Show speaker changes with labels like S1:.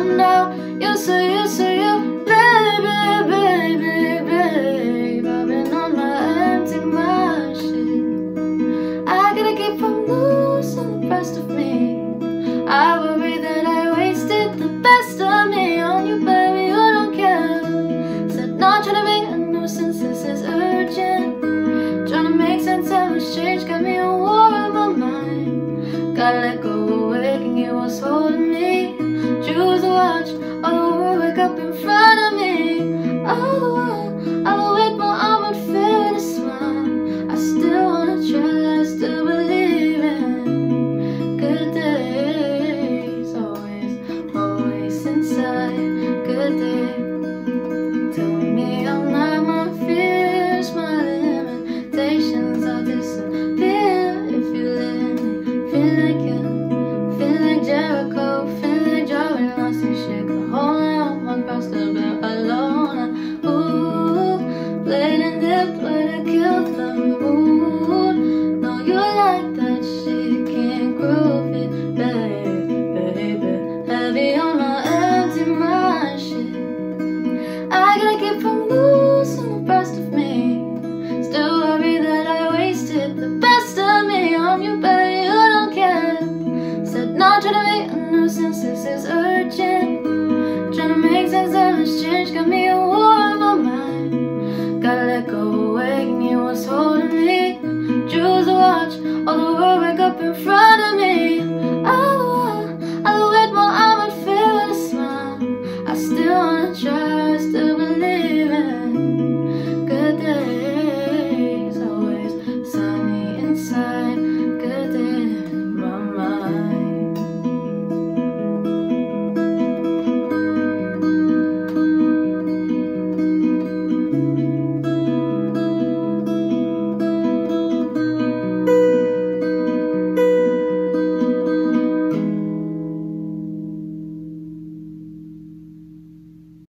S1: found out you're so you, baby, baby, babe. I've been on my empty machine. I gotta keep from losing the rest of me. I worry that I wasted the best of me on you, baby. You don't care. Said not trying to be a nuisance, this is urgent. Trying to make sense of this change, got me a war of my mind. Gotta let go, waking you was holding me. Choose a watch, all the world wake up in front of me. All the while, I'll wait my arm and fear to smile. I still wanna try, still believe in good days. Always inside, good day. Tell me I'm not my fears, my limitations, I'll disappear if you let me. Feel like you, feel like Jericho, feel like Jordan lost and shake the whole night across the bed alone. Ooh, played and dipped, but I killed the mood. No, you like that shit, can't groove it, baby. Heavy on my empty machine. I gotta keep from losing the rest of me. Still worry that I wasted the best of me on you, baby. You don't care. Said not trying to be a nuisance, this is urgent. Trying to make sense of this change, got me a war of my mind. Gotta let go, waking you was holding me. Choose a watch, all the world wake up in front